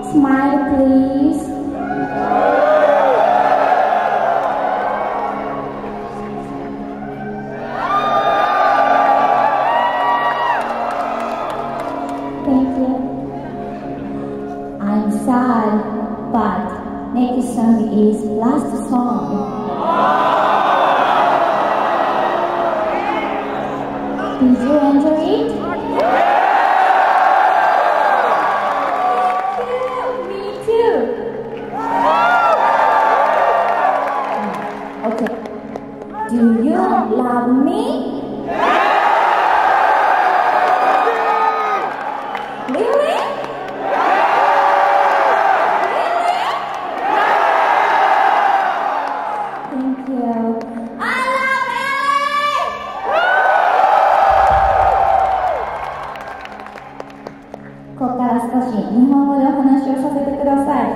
Smile, please. Thank you. I'm sad, but next song is last song. Did you enjoy it? Me too. Okay. Do you love me? Really? Thank you. I love LA! ここから少し日本語でお話をさせてください。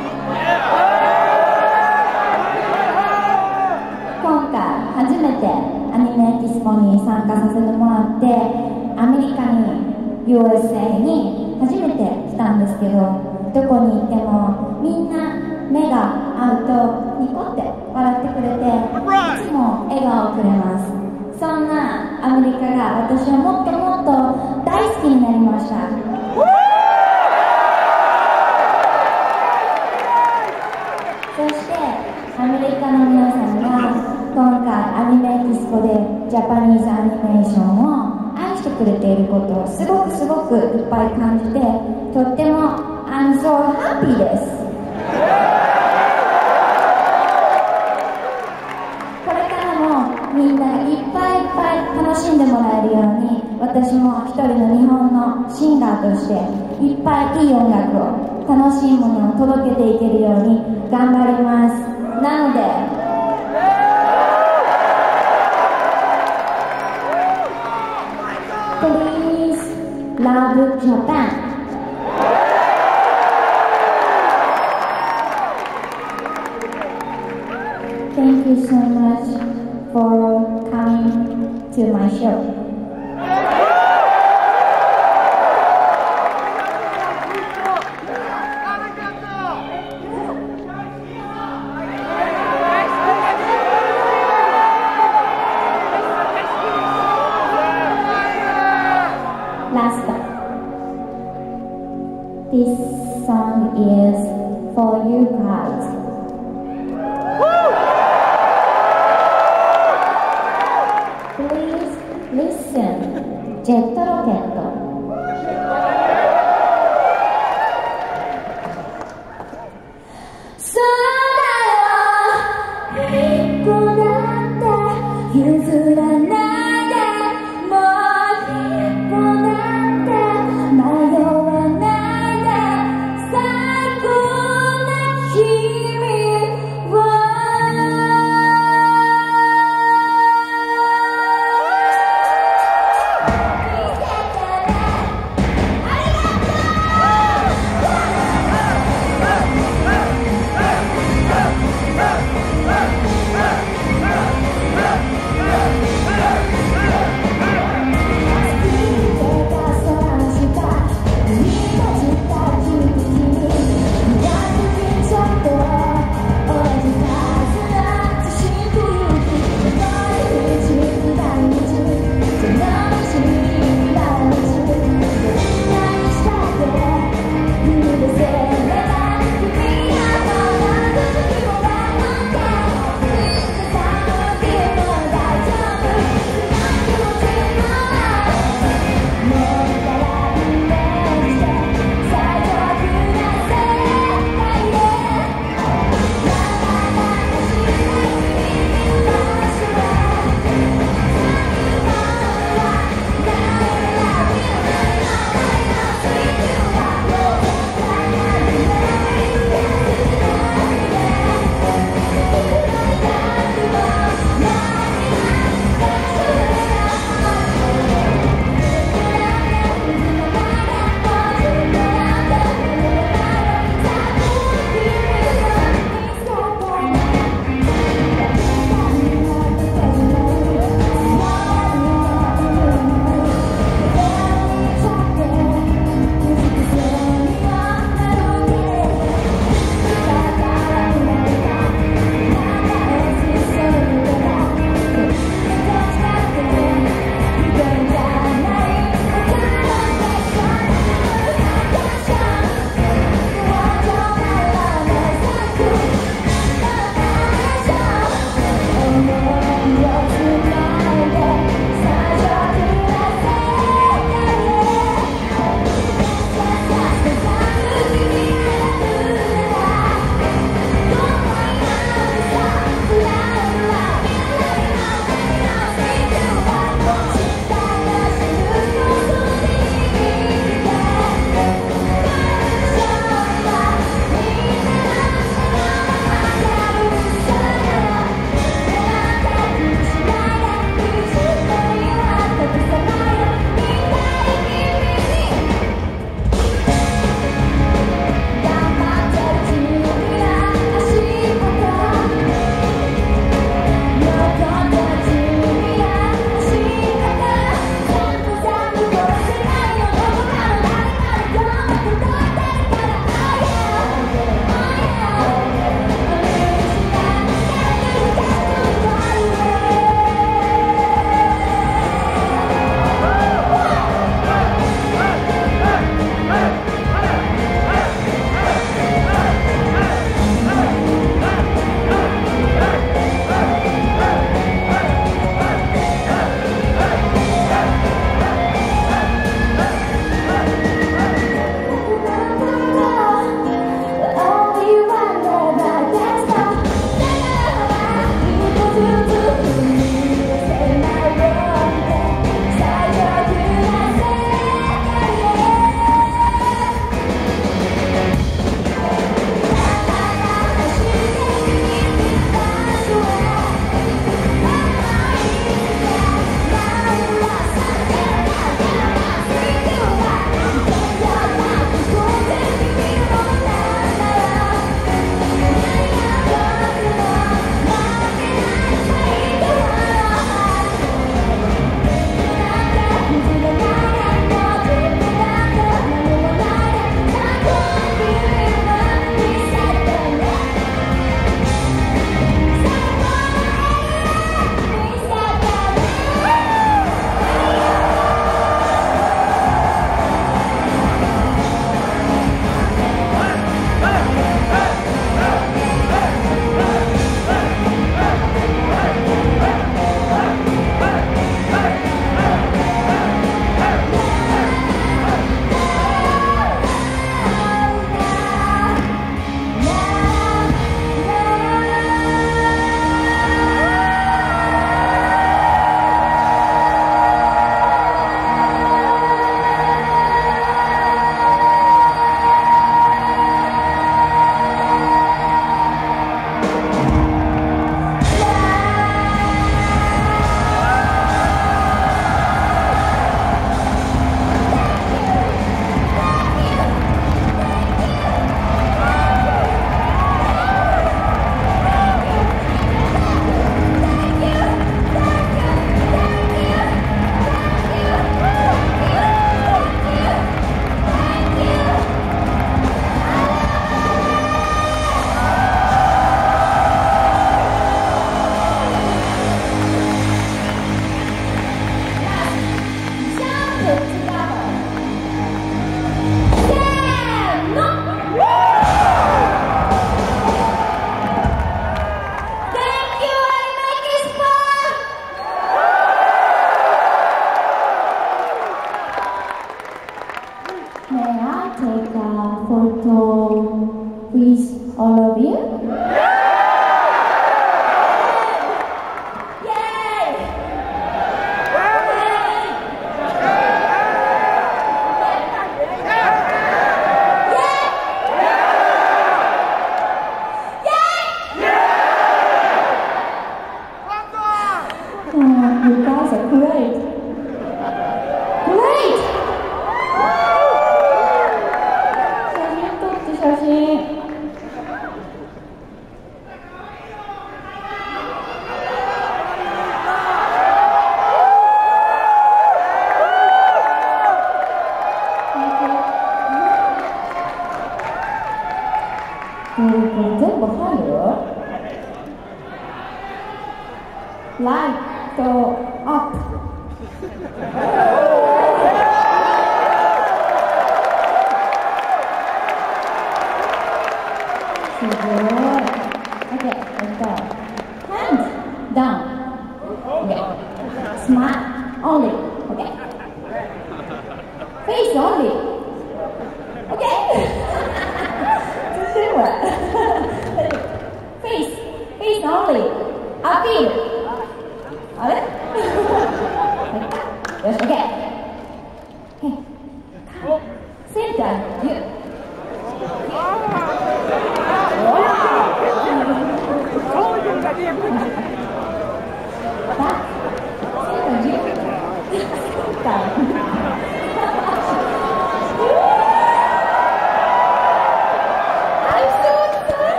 今回初めてアニメエキスポに参加させてもらって、アメリカに USA に初めて来たんですけど、どこに行ってもみんな目が合うとニコって笑ってくれて、いつも笑顔をくれます。そんなアメリカが私はもっともっと大好きになりました。そしてアメリカの皆さんが今回アニメエキスポでジャパニーズアニメーションを愛してくれていることをすごくいっぱい感じて、とっても I'm so happy です。これからもみんないっぱい楽しんでもらえるように、私も一人の日本のシンガーとしていっぱいいい音楽を、楽しいものを届けていけるように頑張ります。なのでPlease love Japan. Thank you so much for coming to my show. This song is for you guys. Please listen, ジェットロケット。そうだよ、一歩だって譲らないで、もう一歩だって迷わない「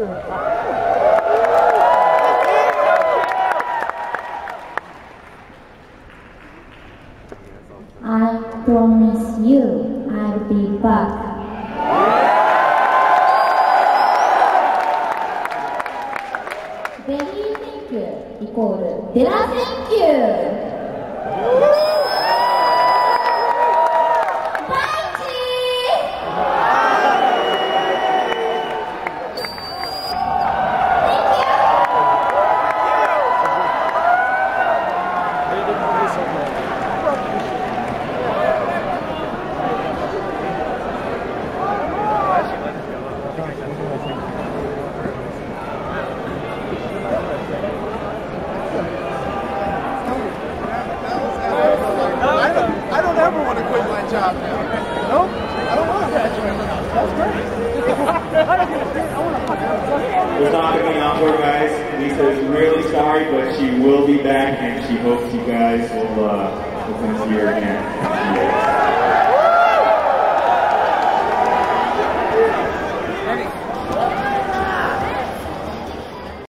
I promise you I'll be back. Very thank you イコールデラ thank you. There's not going to be an encore, guys. Lisa is really sorry, but she will be back, and she hopes you guys will come see her again.